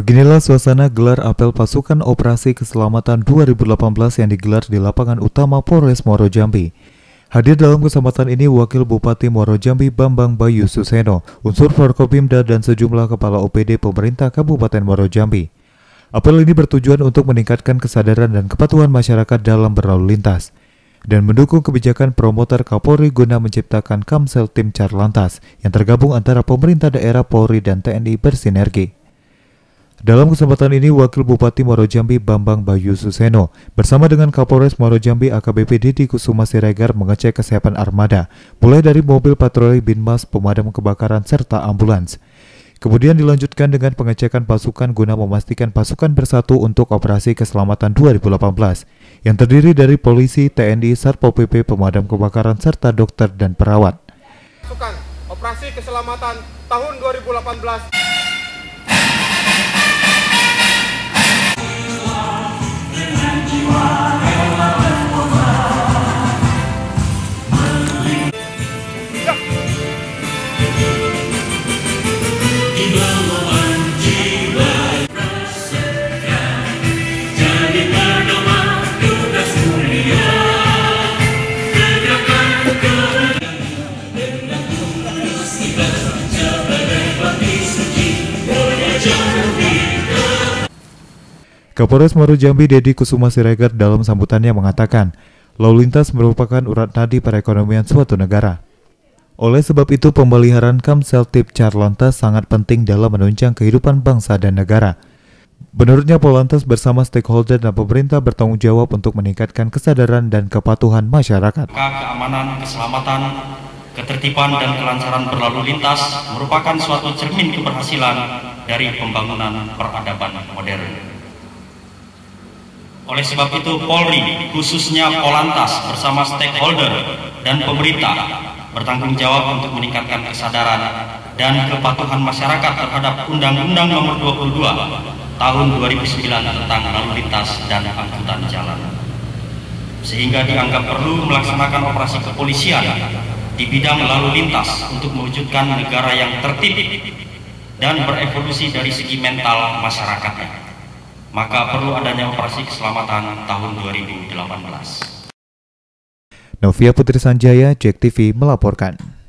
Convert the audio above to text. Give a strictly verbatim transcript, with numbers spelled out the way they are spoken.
Beginilah suasana gelar apel pasukan operasi keselamatan dua ribu delapan belas yang digelar di lapangan utama Polres Muaro Jambi. Hadir dalam kesempatan ini Wakil Bupati Muaro Jambi Bambang Bayu Suseno, unsur Forkopimda dan sejumlah kepala O P D pemerintah Kabupaten Muaro Jambi. Apel ini bertujuan untuk meningkatkan kesadaran dan kepatuhan masyarakat dalam berlalu lintas dan mendukung kebijakan promotor Kapolri guna menciptakan Kamsel Tim Carlantas yang tergabung antara pemerintah daerah, Polri, dan T N I bersinergi. Dalam kesempatan ini, Wakil Bupati Muaro Jambi Bambang Bayu Suseno bersama dengan Kapolres Muaro Jambi A K B P Didi Kusuma Siregar mengecek kesiapan armada, mulai dari mobil patroli Binmas, pemadam kebakaran, serta ambulans. Kemudian dilanjutkan dengan pengecekan pasukan guna memastikan pasukan bersatu untuk operasi keselamatan dua ribu delapan belas, yang terdiri dari polisi, T N I, Satpol P P, pemadam kebakaran, serta dokter dan perawat. Pasukan operasi keselamatan tahun dua ribu delapan belas. Kapolres Muaro Jambi Didi Kusuma Siregar dalam sambutannya mengatakan, lalu lintas merupakan urat nadi perekonomian suatu negara. Oleh sebab itu, pemeliharaan Kamsel Tim Carlantas sangat penting dalam menunjang kehidupan bangsa dan negara. Menurutnya, Polantas bersama stakeholder dan pemerintah bertanggung jawab untuk meningkatkan kesadaran dan kepatuhan masyarakat. Keamanan, keselamatan, ketertiban, dan kelancaran berlalu lintas merupakan suatu cermin keberhasilan dari pembangunan peradaban modern. Oleh sebab itu, Polri, khususnya Polantas bersama stakeholder dan pemerintah bertanggung jawab untuk meningkatkan kesadaran dan kepatuhan masyarakat terhadap Undang-Undang Nomor dua puluh dua Tahun dua ribu sembilan tentang lalu lintas dan angkutan jalan, sehingga dianggap perlu melaksanakan operasi kepolisian di bidang lalu lintas untuk mewujudkan negara yang tertib dan berevolusi dari segi mental masyarakatnya. Maka perlu adanya operasi keselamatan tahun dua ribu delapan belas. Novia Putri Sanjaya, J E K T V melaporkan.